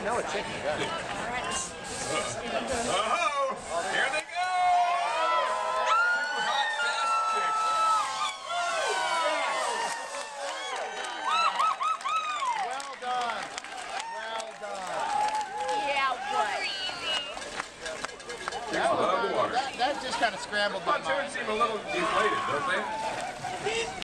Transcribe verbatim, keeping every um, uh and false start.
know a chicken gun. Oh, here they go! Super hot, fast chicks. Well done. Well done. Yeah, what? That, love the water. That, that just kind of scrambled my Pontoons mind. seem a little deflated, don't they?